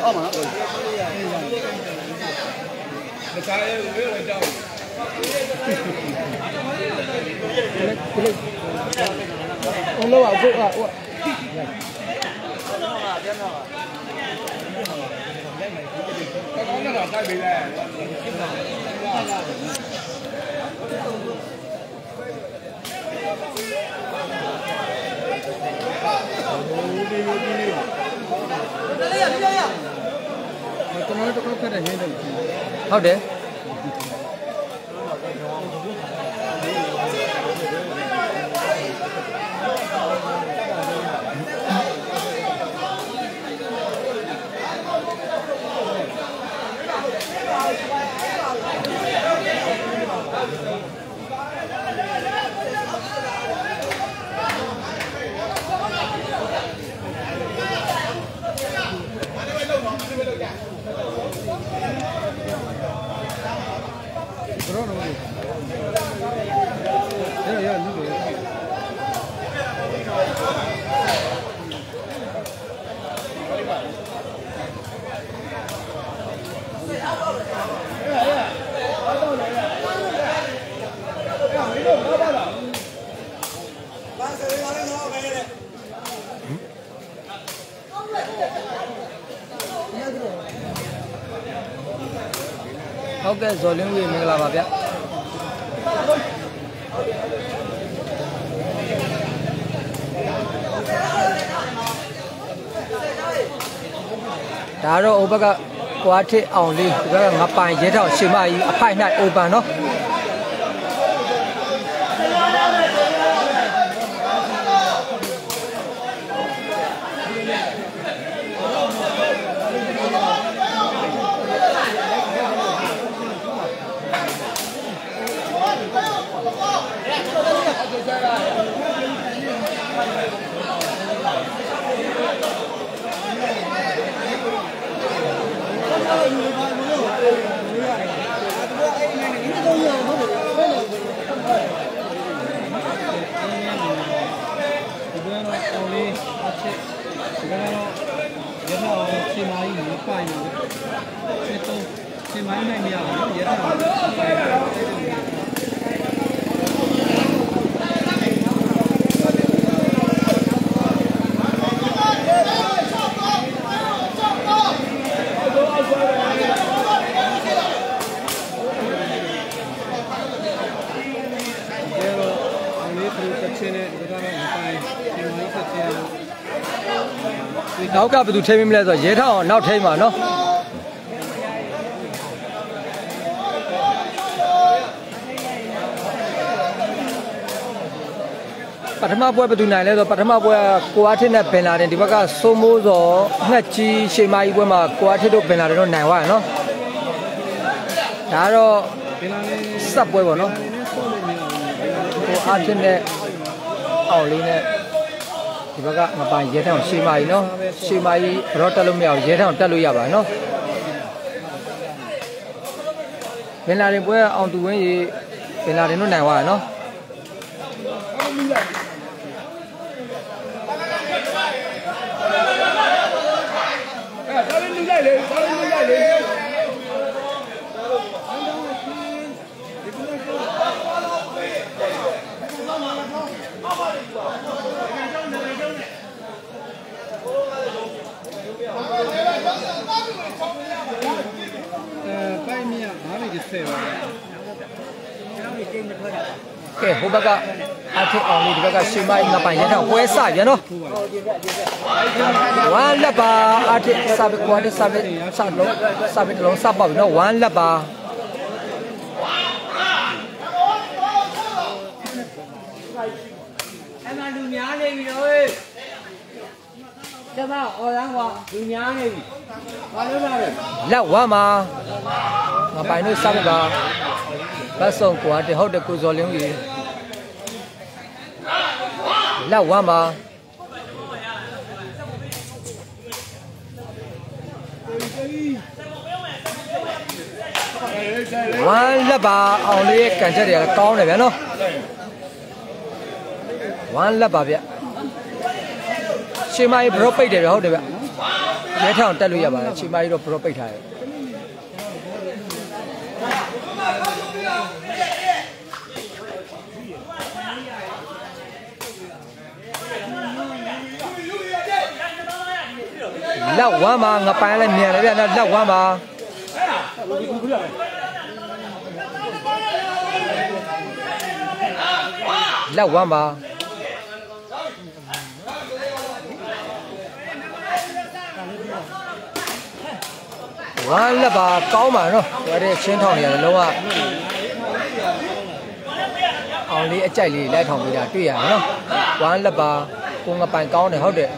အောက်မှာနော်မစားရဲဘူးလေကြောက်ဘယ်လိုအောင်ဖို့ပြန်တော့ကောင်းတော့တိုက်ပေးလိုက်ဟုတ်တယ်ဟုတ်ကဲ့ဇော်လင်းဦးမင်္ဂလာပါဗျဒါတော့ဟိုဘက်ကကွာထစ်အောင်လေးဒီဘက်ကငပိုင်ရဲထောင်ရှင်မကြီးအဖိုက်၌အိုပန်နော်နောက်ကဘယ်သူထိမ့်မလဲဆိုတော့ရဲထောင်နောက်ထိမ့်ပါနော်ပထမပွဲဘယ်သူနိုင်လဲဆိုတော့ပထမပွဲကိုအားထစ်နဲ့ဘင်လာတင်ဒီဘက်ကစိုးမိုးစောငှက်ကြီးရှေမာကြီးပွဲမှာကိုအားထစ်တို့ဘင်လာတင်တို့နိုင်သွားရနော်ဒါကတော့စပ်ပွဲပေါ့နော်ကိုအားထစ်နဲ့အောင်လေးနဲ့ဒီဘက်ကမပိုင်ရဲထောင်ရှေမာကြီးနော်ရှေမာကြီးဘရော့တက်လို့မရဘူးရဲထောင်တက်လို့ရပါနော်ဘင်လာတင်ပွဲအောင်သူဝင်းကြီးဘင်လာတင်တို့နိုင်သွားရနော်ကဲဟိုဘက်ကအထက်အောင်လေးဒီဘက်ကရှေမိုင်းငပိုင်ရဲထောင်ပွဲစပြန်နော်ဝမ်းလက်ပါအထက်စပကွာတဲ့စပတလုံးစပေါက်နော်ဝမ်းလက်ပါအဲ့မှာလူများနေပြီတော့ကျမအော်ရန်ကလူများနေပြီဘာလို့လဲလက်ဝမ်းမှာငပိုင်တို့စပပါဘတ်ဆုံးကွာတဲ့ဟုတ်တဲ့ကိုဇော်လင်းကြီးလက်ဝမ်းပါဝမ်းလက်ပါအောင်လေးရဲ့ကန်ချက်တွေကကောင်းတယ်ဗျာနော်ဝမ်းလက်ပါဗျရှေးမကြီးဘရော့ပိတ်တယ်ဗျဟုတ်တယ်ဗျရဲထောင်တက်လို့ရပါတယ်ချိန်မကြီးတော့ဘရောပိတ်ထားတယ်လောက်ဝမ်းမှာငပိုင်လည်းမြန်တယ်ဗျလောက်ဝမ်းမှာလောက်ဝမ်းမှာဝမ်းလက်ပါကောင်းပါနော်ဟိုတဲ့ချင်းထောင်နေရတယ်လုံးဝအောင်လေးအကြိုက်လေးလိုက်ထောင်ပေးတာတွေ့ရတယ်နော်ဝမ်းလက်ပါကိုငပိုင်ကောင်းတယ်ဟုတ်တယ်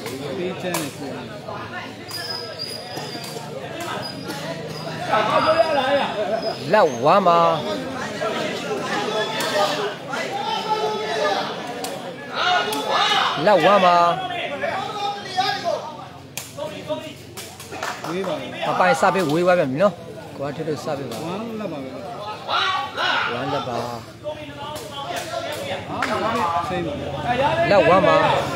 လောက်ဝမ်းမှာလောက်ဝမ်းမှာအပိုင်စပေးဝေးသွားပြန်ပြီနော်ကိုကထထစပေးပါဝမ်းလက်ပါပဲဝမ်းလက်ပါလောက်ဝမ်းမှာ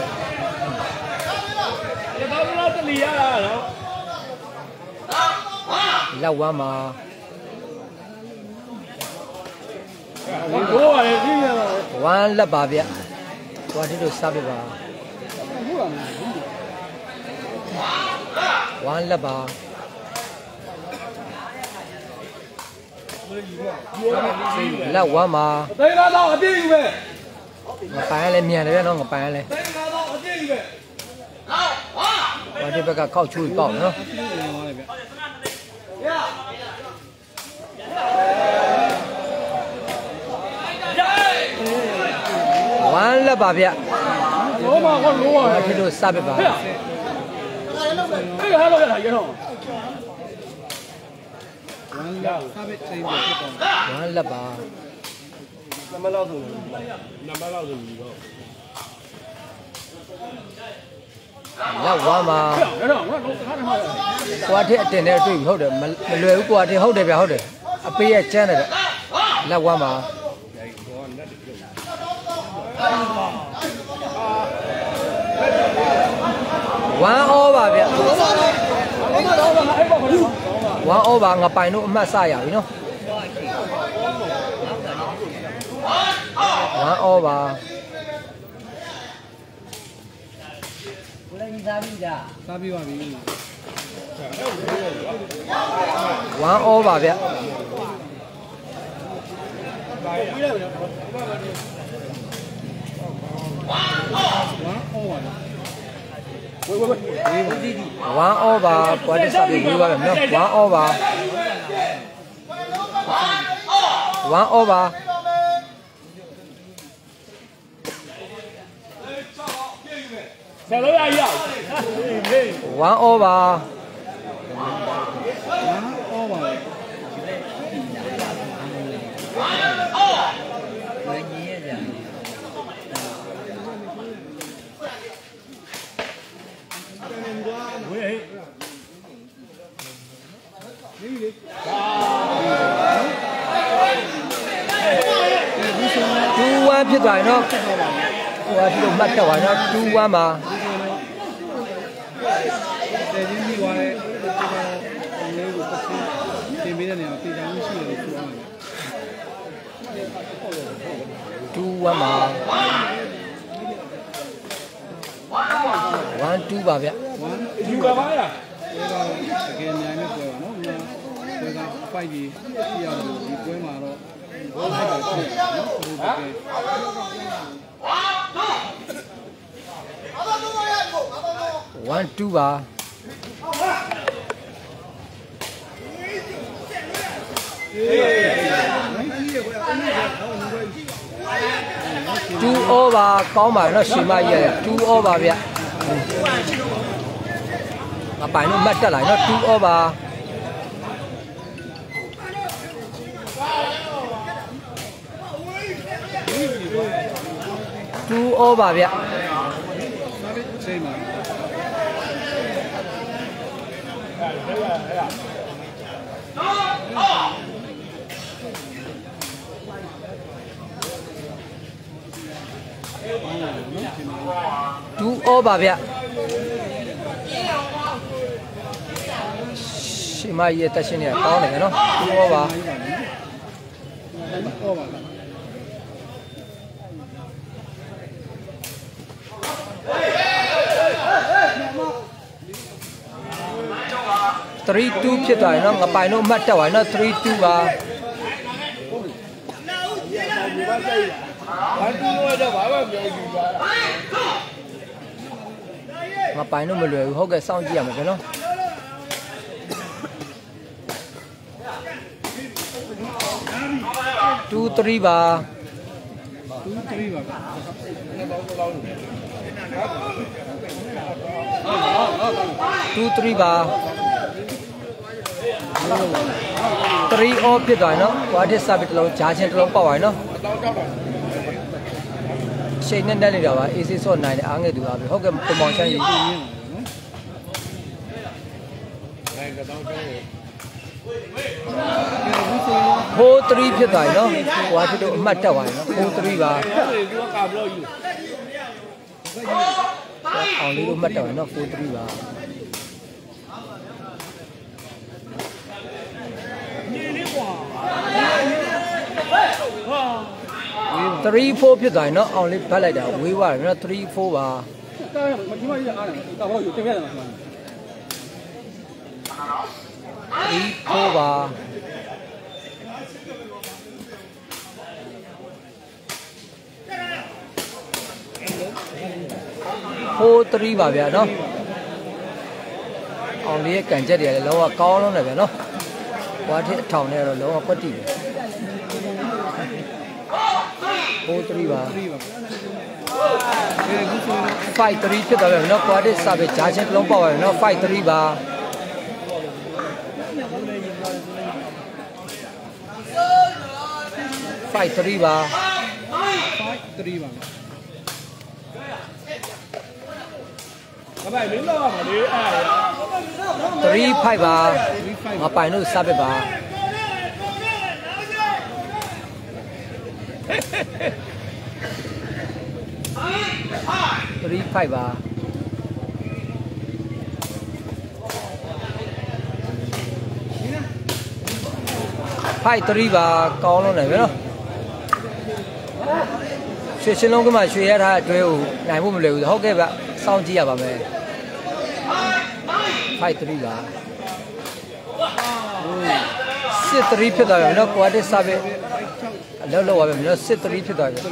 လောက်ဝမ်းမှာဝမ်းလက်ပါဗျကိုကထထစပေးပါဝမ်းလက်ပါလက်ဝမ်းမှာသိန်းတော့အပြည့်ယူပဲငပိုင်လည်းမြန်တယ်ဗျနော်ငပိုင်လည်းသိန်းတော့အပြည့်ယူပဲဝါဒီဘက်ကခောက်ချူပေါက်နော်ဝမ်းလက်ပါဗျလောမကလောပါဒီလိုစပစ်ပါအဲ့ဟာတော့ရရတော့ဝမ်းလက်စပစ်ချိန်ပြဖြစ်တော့ဝမ်းလက်ပါနမလောက်ဆိုနမလောက်ဆိုပြီးတော့လောက်ဝမ်းပါကွာထက်အတင်နဲ့တွေ့ပြီဟုတ်တယ်မလွယ်ဘူးကွာထက်ဟုတ်တယ်ဗျဟုတ်တယ်အပေးရကျန်းတယ်လောက်ဝမ်းပါဝမ်းဩပါဗျဝမ်းဩပါငပိုင်တို့အမှတ်စရပြီနော်ဝမ်းဩပါကိုလည်းစားပြီလားစားပြီပါပြီဝမ်းဩပါဗျဝမ်းဩပါပွားတဲ့စပြီးပြီးပါမယ်နော်ဝမ်းဩပါဝမ်းဩပါဆက်လို့ရရဝမ်းဩပါဖြစ်သွားရင်တော့ဟိုကဒီလိုမှတ်တော့ပါနော်2-1ပါတယ်ဒီကြီးသွားတဲ့လေးကိုပတ်တင်ပေးတဲ့နေရာပြည်ထောင်ရှိတယ်လို့ပြောအောင်2-1ပါ1-2ပါဗျ1-2ပါပါလားတကယ်နိုင်မဲ့ပွဲပါနော်ပွဲက5ကြီးပြရလို့ဒီပွဲမှာတော့1-2ပါ2 over ကောင်းပါနော်ရှင်မကြီးရဲ့2 over ဗျအပိုင်လို့မှတ်တက်လာနော်2 over 2 over ဗျ2 over ဗျဒီမကြီးရဲ့တက်ရှင်းတွေကကောင်းတယ်နော်ဟောပါ3-2ဖြစ်သွားရင်နော်ငပိုင်တို့အမှတ်တက်သွားရင်နော်3-2ပါငပိုင်တို့မလွယ်ဘူးဟုတ်ကဲ့စောင့်ကြည့်ရမှာပဲနော်2-3ပါ2-3ပါ2-3ပါ3 off ဖြစ်သွားရင်နော်ကွာတစ်စပစ်တစ်လုံးဂျာချင်းတစ်လုံးပေါက်သွားရင်နော်ရှိန်နဲ့တက်နေတာပါအေးစေးစော့နိုင်တယ်အားငယ်သူပါပဲဟုတ်ကဲ့ပုံပေါင်ချမ်းကြီး4-3ဖြစ်သွားရင်နော်ကွာတစ်တို့အမှတ်တက်သွားရင်နော်4-3ပါအောင်လေးတို့မှတ်တက်သွားရင်နော်4-3ပါ3-4ဖြစ်သွားရင်နော်အောင်လေးဘတ်လိုက်တာဝေးသွားတယ်နော်3-4ပါ3-4ပါ4-3ပါဗျာနော်အောင်လေးရဲ့ကန်ချက်တွေလည်းလောကကောင်းလုံးတယ်ဗျာနော်ဘွားထစ်အထောင်နဲ့တော့လောကကွက်တိတယ်4-3ပါ5-3ဖြစ်သွားပြီနော်ကွာတစ်စပစ်ဂျာချင်းတစ်လုံးပေါက်ရတယ်နော်5-3ပါ5-3ပါ3-5ပါငါပိုင်လို့စပစ်ပါ3-5ပါ5-3ပါကောင်းလုံးတယ်ဗျနော်ရွှေရှင်လုံးကမှရွှေရထားအတွဲကိုနိုင်ဖို့မလွယ်ဘူးဟုတ်ကဲ့ဗျစောင့်ကြည့်ရပါမယ်5-3ပါ6-3ဖြစ်သွားပြီနော်ကွာတစ်စပစ်အလောက်လောက်ပါပဲနော်6-3ဖြစ်သွားပြီ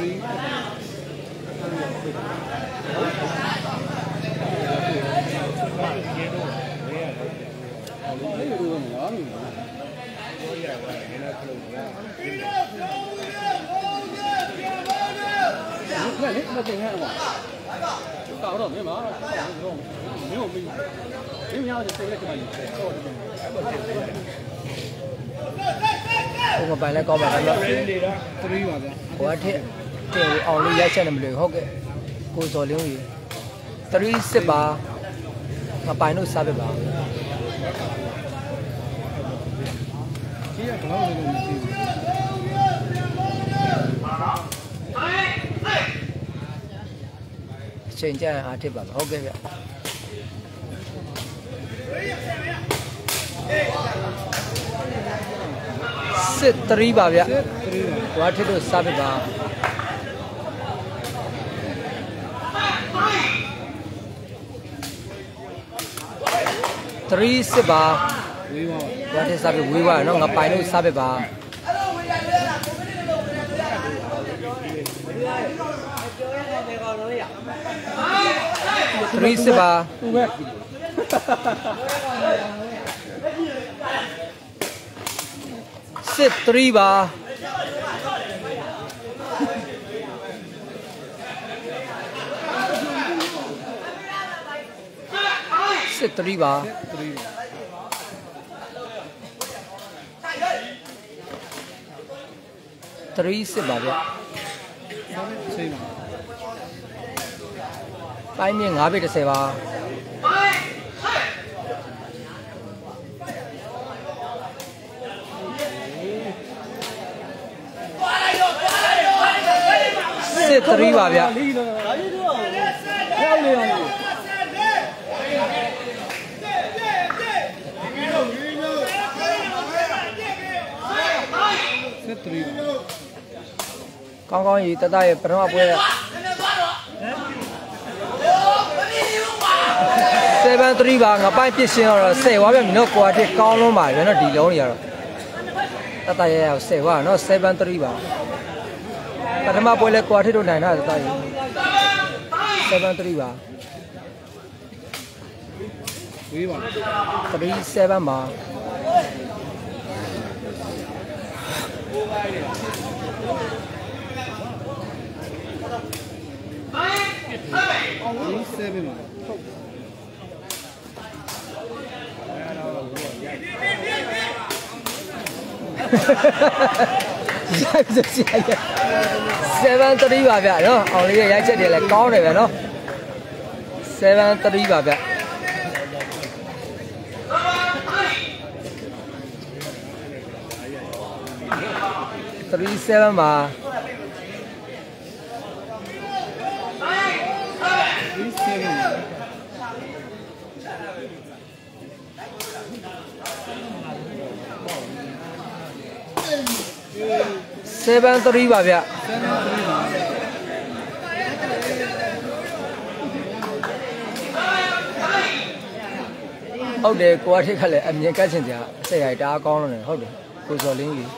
ဘုံပိုင်လည်းကောင်းပါတော့3ပါဗျာဟိုအထက်တင်အောင်လေးရိုက်ချက်နေမလို့ဟုတ်ကဲ့ကိုစော်လင်းကြီး3-6ပါမပိုင်လို့စားပြပါကြီးရဘလောက်လည်းမရှိဘူးအချိန်ကျရင်အားထစ်ပါဟုတ်ကဲ့ဗျ6-3ပါဗျဝါထစ်တို့စားပြပါ3-6ပါဝါထစ်စားပြဝေးပါနော်ငါပိုင်လို့စားပြပါ3-6ပါ6-3ပါ6-3ပါ3-6ပါဗျပိုင်းမြင့်9 bit 30ပါ3ပါဗျကောင်းကောင်းကြီးတတရဲ့ပထမပွဲ7-3ပါငါပိုင်းပြစ်ရှင်းတော့10ဝါပြန်ပြီနော်ကွာတစ်ကောင်းလုံးပါပဲနော်ဒီလုံးတွေကတော့တတရဲ့10ဝါနော်7-3ပါပထမပွဲလဲကွာတစ်တို့နိုင်တာတတရဲ့7-3ပါဝေးပါ3-7ပါ7-3ပါဗျာနော်အောင်လေးရဲ့ရိုက်ချက်တွေလည်းကောင်းတယ်ဗျာနော်7-3ပါဗျာ3-7ပါ7-3ပါဗျဟုတ်တယ်ကိုကထိတ်ခက်လဲအမြင်ကတ်ချင်ကြအစိတ်ရိုက်တအားကောင်းလို့နေဟုတ်တယ်ကိုစော်လင်းကြီး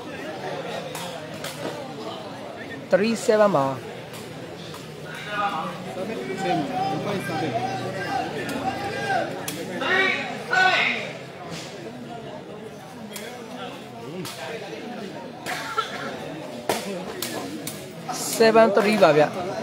3-7ပါ7-3ပါဗျ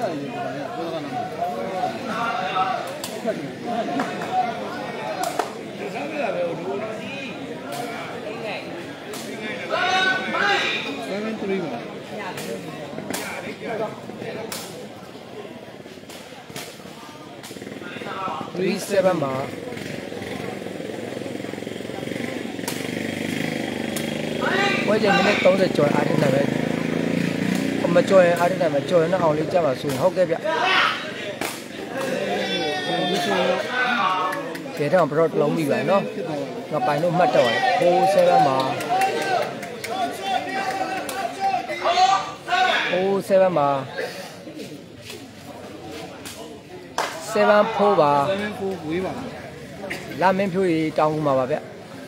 3-7ပါဝိုင်းချိန်မိနစ်30ကျော်အားထုတ်တယ်ပဲမကြော်ရင်အားထုတ်တယ်မကြော်ရင်တော့အောင်လေးကြပါဆိုရင်ဟုတ်ကဲ့ဗျကျေတော့ဘရော့လုံးပြီပါနော်ငါပိုင်လို့မှတ်တော့တယ်4-7ပါ4-7ပါ7-4ပါ7-4ဝေးပါလာမင်းဖြိုးရီတောင်းကူမှာပါဗျ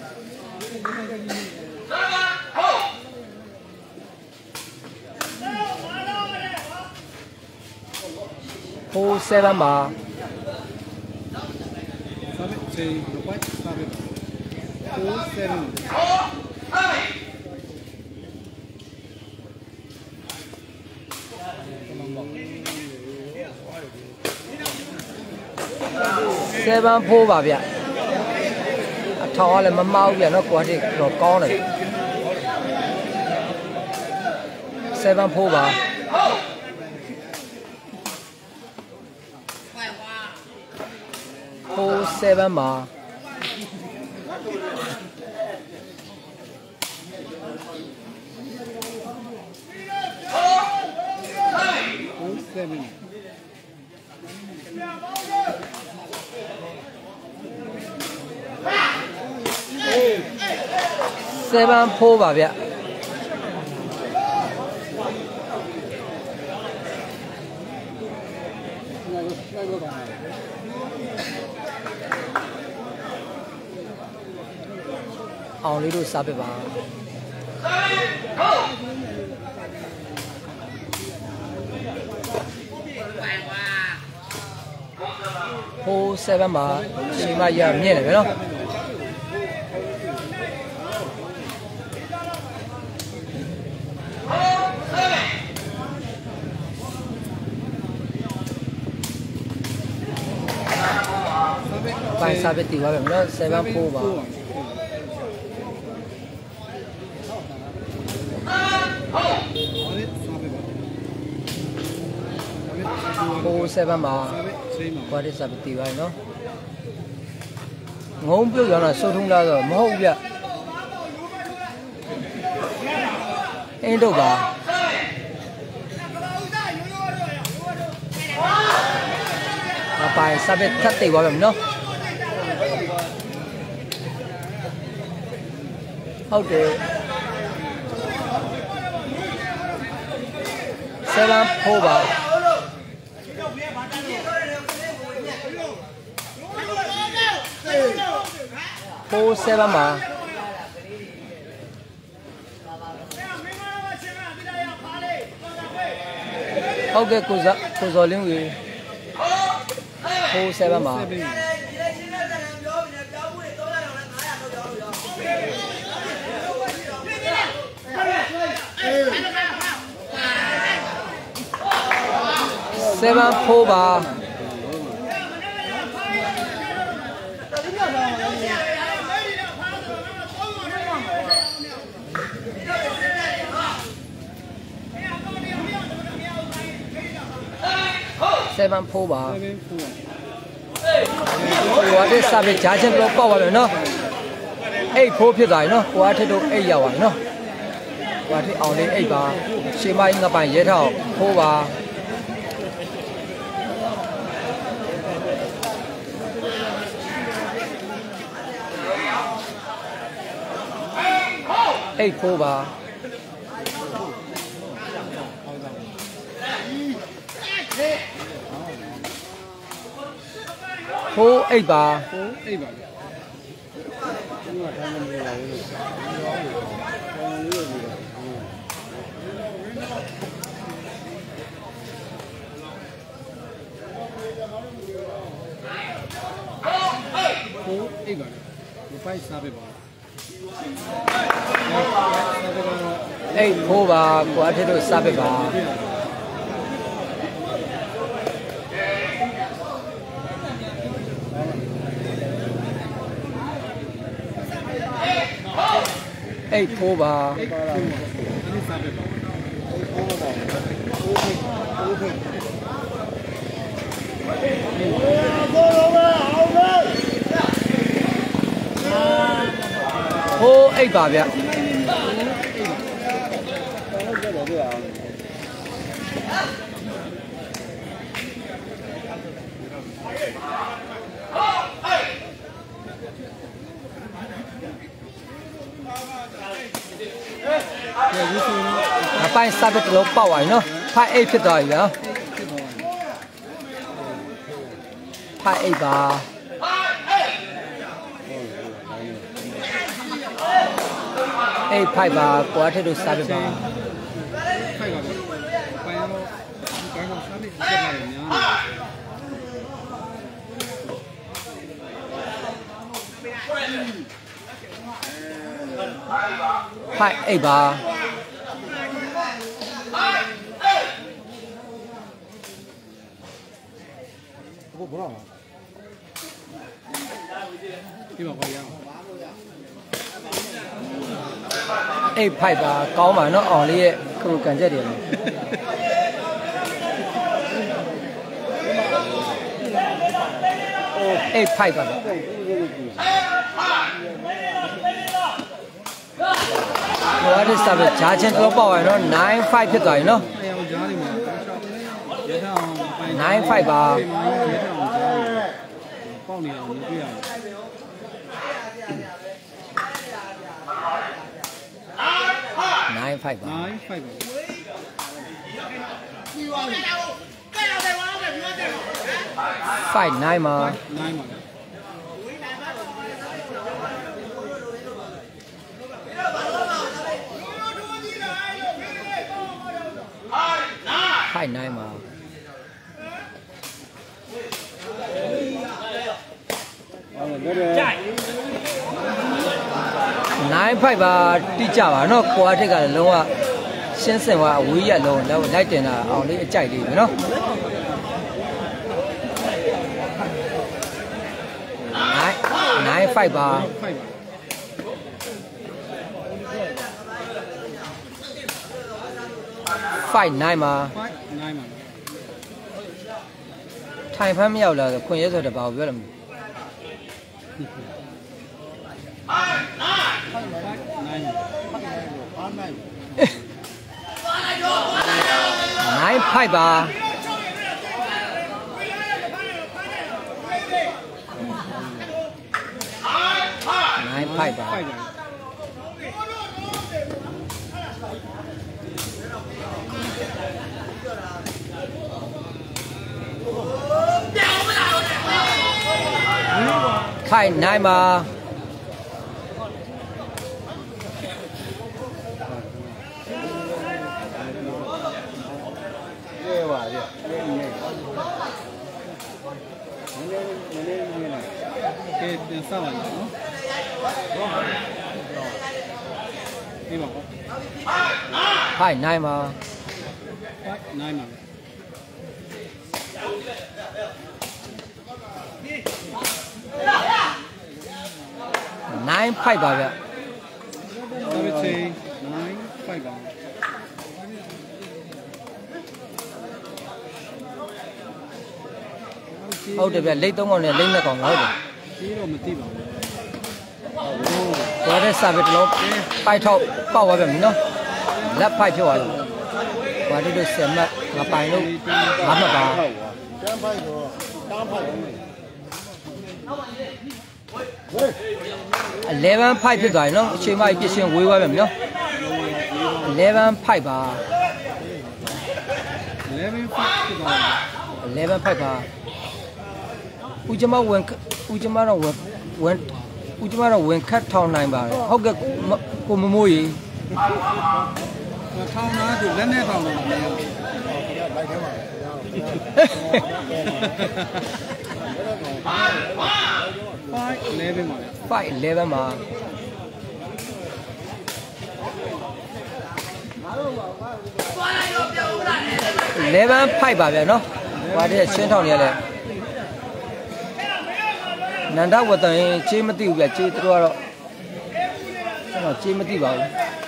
4-7ပါ7-4ပါဗျအထောင်ကလည်းမမောက်ဗျနော်ကွာတိတော့ကောင်းတယ်7-4ပါ4-7ပါ7-4ပါဗျအောင်လေးတို့စားပြပါ4-7ပါချိန်မရမြင့်တယ်ဗျနော်ပိုင်စားပြတီပါဗျနော်7-4ပါ4-7ပါကွာတစ်စားပြတီပါနော်ငုံပြုတ်ရအောင်စိုးထုံးလာတော့မဟုတ်ဗျအင်းတို့ပါအပိုင်စားပြထပ်တေပါဗျနော်ဟုတ်တယ် 7 4ပါ4 7ပါဟုတ်ကဲ့ကိုစော်လင်းကြီး4 7ပါ7 4ပါ7 4ပါကိုအတစ်စပစ်ဂျာချင်းတော့ပေါက်သွားပြီနော်8 4ဖြစ်သွားပြီနော်ကိုအတစ်တို့8ရောက်သွားပြီနော်ကိုအတစ်အောင်လေး8ပါရှေးမကြီးငပိုင်ရဲထောက်4ပါ8 4ပါ4 8ပါ4 8ပါပိုက်စားပေးပါ8 4ပါကိုအထက်တို့စားပေးပါ8 4ပါ8ပါဗျအပိုင်းစပ်တဲ့လို့ပေါက်သွားပြီနော်ဖား8ဖြစ်သွားပြီနော်ဖား8ပါ8 5ပါကိုအထက်တို့စားပြပါ5ပါပိုင်းရောပိုင်းတော့စားနေကြတယ်များ8ပါဘယ်လိုလဲဒီမှာပါရအောင်8 5ပါကောင်းပါနော်အောင်လေးရဲ့ခရုကန်ချက်တွေလေ8 5ပါဘာလို့စပ်ဂျာချင်းတော့ပေါ့ရနော်9 5ဖြစ်သွားပြီနော်9 5ပါပေါက်နေအောင်တွေ့ရ9 5ပါ9 5ပါ5 9ပါ9ပါ5 9ပါ9 5ပါတိကျပါနော်ကိုအထက်ကလည်းလုံးဝရှင်းစင်သွားအဝေးရက်လုံးလိုက်တင်တာအောင်လေးအကြိုက်လေးပဲနော်9 5ပါ5 9ပါထိုင်ဖမ်းမရောက်လာဆိုခွင့်ရဲဆိုတော့ဘာကိုပြောလဲမသိ9 5ပါ9 5ပါ5 fight 9ပါfight 9ပါ9 fight ပါဗျဟုတ်တယ်ဗျလိတ်3កောင်နဲ့လိတ်2កောင်ဟုတ်တယ်ဒီတော့မသိပါဘူးတော့တဲ့စာပဲတလုံးပိုက်ထောက်ပေါက်သွားပြန်ပြီနော်လက်ဖိုက်ဖြစ်သွားတယ်ဘာလို့လဲ10မှတ်ငါပိုင်လို့5မှတ်ပါတန်းဖိုက်တော့တားဖိုက်11 fight ဖြစ်သွားပြီနော်အချိန်မှပြည့်ရှင်းဝေးသွားပြန်ပြီနော်11 fight ပါ11 fight ဖြစ်သွားပြီ11 fight ပါဦးကျမတော့ဝင်ခတ်ထောင်နိုင်ပါတယ်ဟုတ်ကဲ့ကိုမမိုးကြီးထောင်သားသူလက်နဲ့ထောင်တော့မရဘူးလိုက်ထဲမှာ5 11ပါ11 fight ပါဗျာနော်ဟိုတည်းရှင်းထောင်နေရလဲနန္ဒဝတ္တရင်ချေးမသိဘူးဗျချေးတို့ကတော့ကျွန်တော်ချေးမသိပါဘူး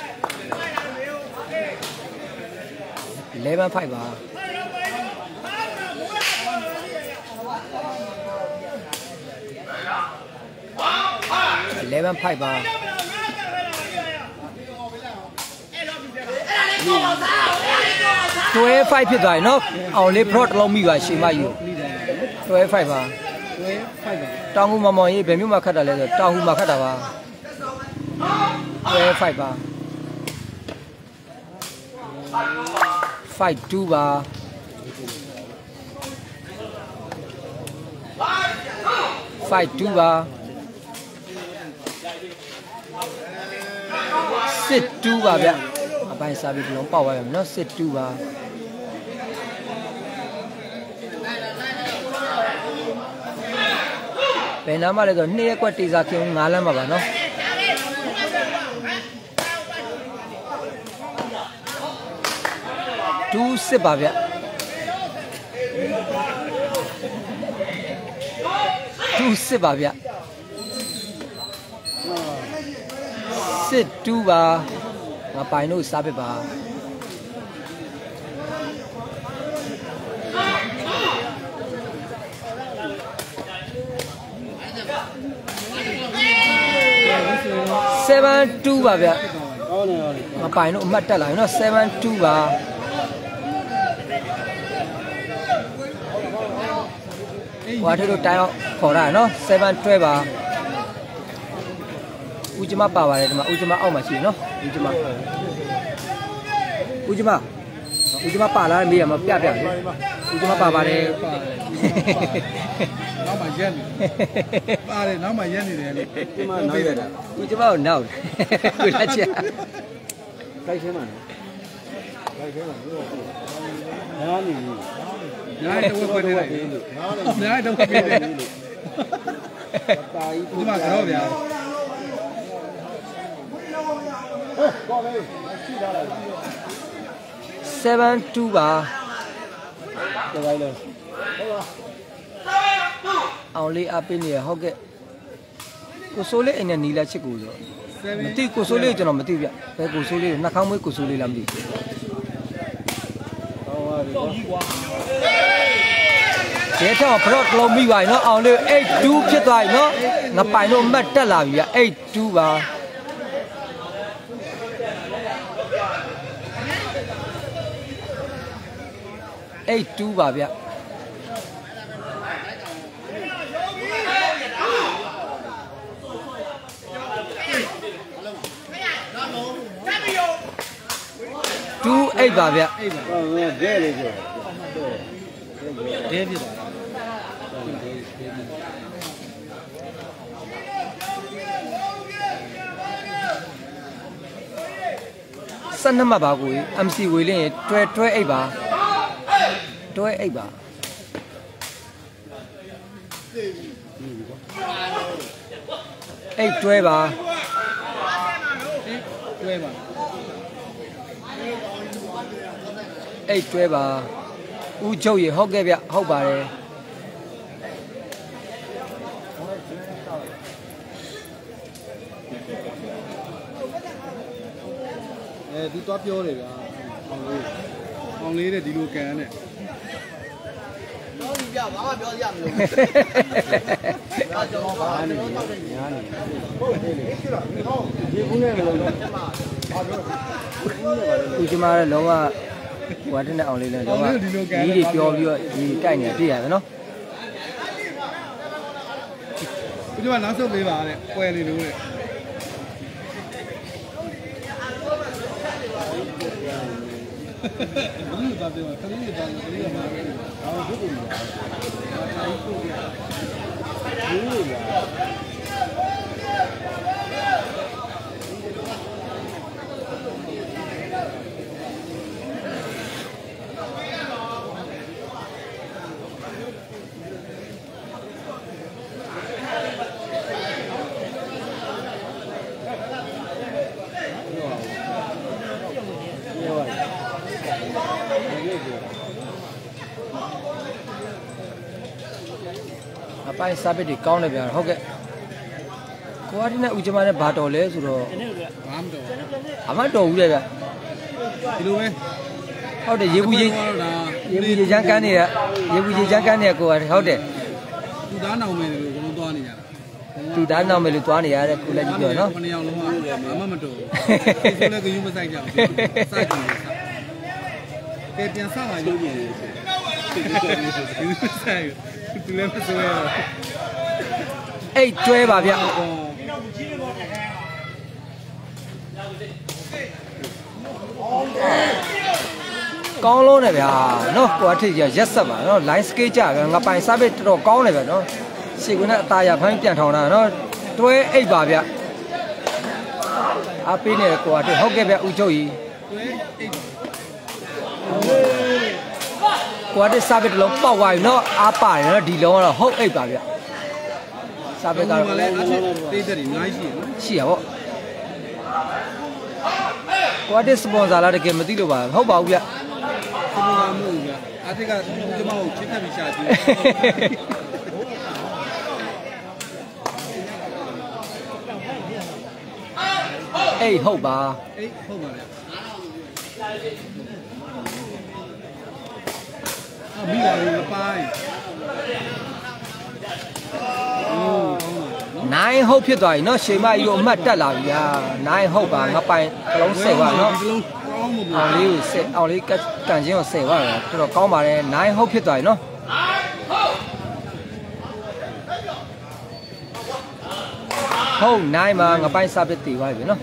11 fight ပါ11 fight ပါ12 fight ဖြစ်သွားပြီနော်အောင်လေး pro တစ်လုံးမိပါရှင်မယူ12 fight ပါတောင်ဟူမောင်မောင်ရေးဘယ်မျိုးမှခတ်တာလဲဆိုတောင်ဟူမှာခတ်တာပါ12 fight ပါfight 2ပါfight 2ပါစစ်2ပါဗျအပိုင်းစားပြီးလုံးပေါက်သွားရမယ်နော်စစ်2ပါဘယ်နားမှလဲဆို2ရက်ကွက်တေစာခင်9လမ်းပါပါနော်2စစ်ပါဗျ2စစ်ပါဗျစစ်2ပါငါပိုင်လို့စားပစ်ပါ7-2ပါဗျဟုတ်တယ်ဟုတ်တယ်မပိုင်လို့အမှတ်တက်လာပြီနော်7-2ပါဝါထလို့တိုင်းအောင်ခေါ်တာနော်7-12ပါဦးကျမပါပါတယ်ဒီမှာဦးကျမအောက်မှာရှိတယ်နော်ဦးကျမပါလာမေးရမှာပြပြဦးကျမပါပါတယ်နောက်မှရက်နေပါတယ်နောက်မှရက်နေတယ်လေဒီမှာနောက်ရတာဦးကျမကိုနောက်ကိုလက်ချက်လိုက်ထဲမှာလိုက်ထဲမှာနားနေနားတော့ခွက်တယ်နားတော့ခွက်တယ်တာကြီးဒီမှာကတော့ဗျာ7-2ပါတကယ်လို့အောင်လေးအပင်းနေရဟုတ်ကဲ့ကိုစိုးလေးအိမ်နဲ့နီလာချစ်ကိုဆိုမသိကိုစိုးလေးကျွန်တော်မသိဗျဘယ်ကိုစိုးလေးနှာခေါင်းမွေးကိုစိုးလေးလားမသိကျေထောင်ဖရော့ကလုံးမိပါနော်အောင်လေး8-2ဖြစ်သွားပြီနော်ငါပိုင်လို့မှတ်တက်လာပြီဗျ8-2ပါ8-2ပါဗျ2-8ပါဗျဒဲလေးပြောဒဲဖြစ်တာ 12မှတ်ပါကို MC ဝေလင်းတွဲအိတ်ပါတွဲအိတ်ပါအိတ်တွဲပါအိတ်တွဲပါဦးချုပ်ရေဟုတ်ကဲ့ဗျဟုတ်ပါတယ်သူတော့ပြောတယ်ဗျာအောင်လေးတဲ့ဒီလိုကန်နဲ့တော့ဒီပြဘာမှပြောရမလို့ဒါကျွန်တော်ပါနေညာနေဟုတ်တယ်လေဒီဘူးနဲ့မလို့တော့ဦးကျမလည်းလုံးဝဟိုတဲ့နဲ့အောင်လေးလည်းလုံးဝဒီတွေပြောပြီးတော့ဒီတိုက်နေတွေ့ရတယ်နော်ဦးကျမနောက်ဆုံးပေးပါတဲ့ကွယ်လေးလို့တဲ့ဘူးတော့ပြောခလေးတော့ခလေးကမှာအော်ဒုက္ခမလားဘူးအပိုင်းစာပစ်တွေကောင်းတယ်ဗျာဟုတ်ကဲ့ကိုအားဒီနဲ့ဦးကျမနဲ့ဘာတော်လဲဆိုတော့ဘာမတော်အမတော်ဘူးလေဗျာဒီလိုပဲဟုတ်တယ်ရေဘူးရေချမ်းကန်းနေရရေဘူးရေချမ်းကန်းနေကိုအားဟုတ်တယ်သူသားနောင်မယ်လို့ဘုံသွားနေကြတာသူသားနောင်မယ်လို့သွားနေရတဲ့ကိုလည်းကြည့်ပြောနော် 9ယောက်လုံးကဘာမှမတော်ဘူးဆိုလည်းကယူမဆိုင်ကြဘူးစိုက်တယ်ကဲပြန်ဆပါရုပ်ရည်ဆိုင်သူလည်းမစိုးရအိတ်တွဲပါဗျကောင်းလုံးတယ်ဗျာနော်ကိုအထစ်ရရက်ဆက်ပါနော် line scale ကြဗျာငါပိုင် service တော်တော်ကောင်းတယ်ဗျာနော်ရှေ့ကနဲ့အသားရဖိုင်းပြန်ထောင်တာနော်တွဲအိတ်ပါဗျအားပေးနေတယ်ကိုအထစ်ဟုတ်ကဲ့ဗျဦးချုပ်ကြီးတွဲအိတ်ကိုအထစ် service တလုံးပေါက်သွားပြီနော်အားပါတယ်နော်ဒီလုံးကတော့ဟုတ်အိတ်ပါဗျservice ကတော့လည်းအထစ်သေးတယ်အများကြီးရှိရနော်ကိုအထစ် sponsor လာတကယ်မသိလို့ပါဟုတ်ပါဘူးဗျစပန်မှုဗျအထက်ကကျွန်မကိုချစ်ခတ်ပြီးရှာကြည့်အေးဟုတ်ပါအေးဟုတ်ပါလေမိလာလေးပိုင်းနိုင်ဟုတ်ဖြစ်သွားပြီเนาะရှေမကြီးကိုအမှတ်တက်လာပြီဗျာနိုင်ဟုတ်ပါငါပိုင်ကလုံးဆယ်ပါเนาะအောင်လေးကိုဆယ်အောင်လေးကန်ချင်းကိုဆယ်ပါတော့တော်တော်ကောင်းပါတယ်နိုင်ဟုတ်ဖြစ်သွားပြီเนาะဟုတ်နိုင်မှာငါပိုင်စားပစ်တည်သွားပြီเนาะ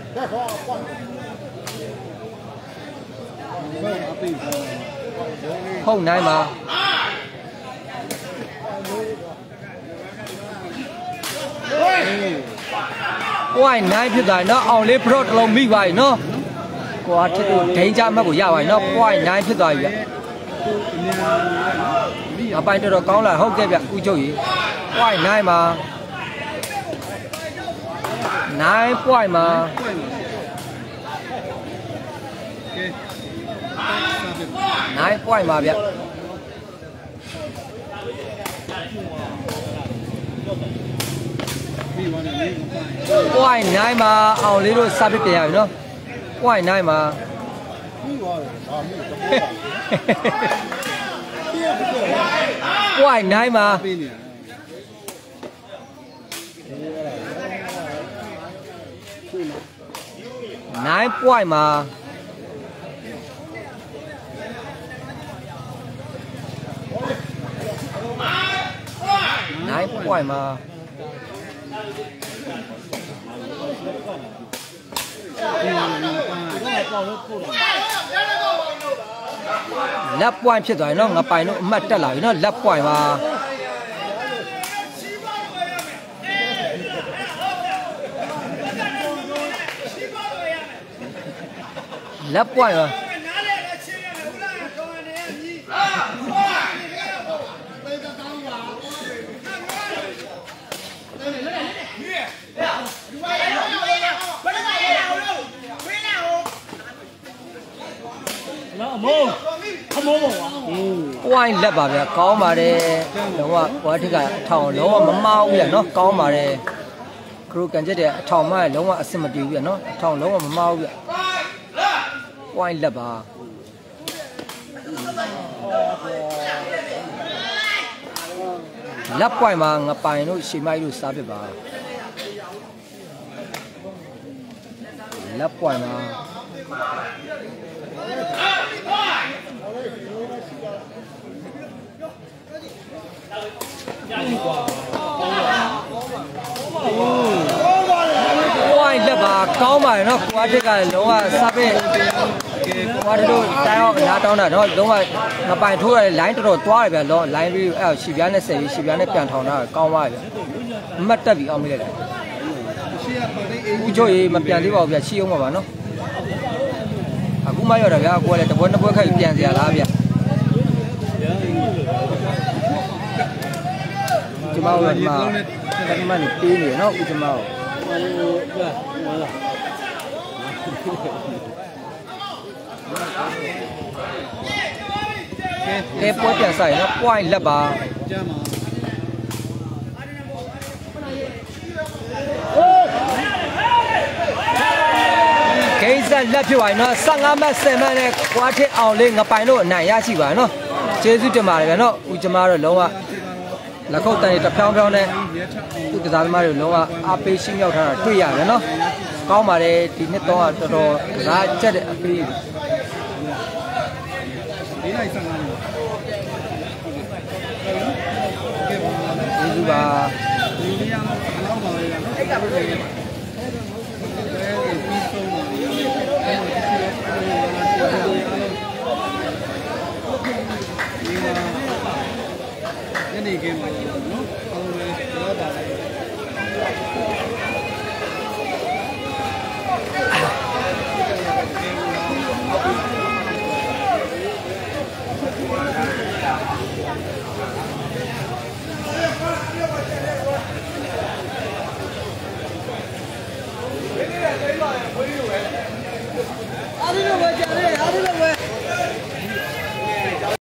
ဟုတ်နိုင်မှာကိုယ်နိုင်ဖြစ်သွားเนาะအောင်လေး pro တလုံးမိပါပြီเนาะကိုကထစ်ကိုဒိန်းကြအမှတ်ကိုရပါပြီเนาะကိုယ်နိုင်ဖြစ်သွားပြီဗျအပိုင်တော်တော်ကောင်းလာဟုတ်ကဲ့ဗျဦးချုပ်ကြီးကိုယ်နိုင်မှာနိုင်ပွိုင်မှာနိုင်ပွိုင်မှာဗျပွိုင်နိုင်မှာအောင်လေးတို့စပစ်ပြန်ရပြီနော်ပွိုင်နိုင်မှာပွိုင်နိုင်မှာနိုင်ပွိုင်မှာနိုင်ပွိုင်မှာလက်ပွိုင်ဖြစ်သွားပြီနော်ငါပိုင်တော့အမှတ်တက်လာပြီနော်လက်ပွိုင်ပါလက်ပွိုင်းပါဝိုင်းလက်ပါဗျာကောင်းပါတယ်လုံးဝဘွားထက်ကအထောင်လုံးဝမမအောင်ဗျာနော်ကောင်းပါတယ်ခရုကန်ချက်တဲ့အထောင်မှလုံးဝအဆင်မပြေဘူးဗျာနော်အထောင်လုံးဝမမအောင်ဗျာဝိုင်းလက်ပါလက်ပွိုင်းမှာငပိုင်တို့ရှေမိုက်တို့စားပြပါလက်ပွိုင်းမှာဝိုင်းလက်ပါကောင်းပါတယ်နော်ကွာတက်ကလုံးဝစားပြကွာတက်တို့တိုင်းအောင်နားတောင်းတာနော်လုံးဝငပိုင်ထိုးရတဲ့ line တော်တော်သွားရဗျာလော line လေးအဲ့ရှီပြားနဲ့ဆက်ပြီးရှီပြားနဲ့ပြန်ထောင်တာကောင်းပါဗျာမတ်တက်ပြီးအောင်မိလိုက်တယ်ဦးချိုရေးမပြန်သေးပါဘူးဗျာရှီအောင်ပါပါနော်အခုမှရောက်တာဗျာကိုကလည်းတပွဲနှစ်ပွဲခိုက်ပြန်စရာလားဗျာကျမတို့ကဒီမှာနေပေးနေနော်ဦးကျမတို့ကဲပွဲပြန်ဆိုင်နော် point လက်ပါကိစ္စလက်ဖြစ်ပါနော်15မှတ်10မှတ်နဲ့ကွာထစ်အောင်လေးငပိုင်တို့အနိုင်ရရှိပါနော်ကျေးဇူးတင်ပါတယ်ဗျာနော်ဦးကျမတို့လုံးဝလက်ခုပ်တန်တဖြောင်းဖြောင်းနဲ့သူကစားသမားတွေလုံးဝအားပေးရှင်းရောက်ထားတာတွေ့ရတယ်နော်ကောင်းပါတယ်ဒီနှစ်တော့တော်တော်ကစားချက်တဲ့အပေးဒီလိုက်15ကျေးဇူးပါဒီနေရာမှာဘယ်လောက်ပါလဲအဲ့ဒါပဲပြီးဆုံးပါညနေခင်းမှာနော်အော်လေတော့ပါလေအားလုံးပဲကြားတယ်အားလုံးပဲ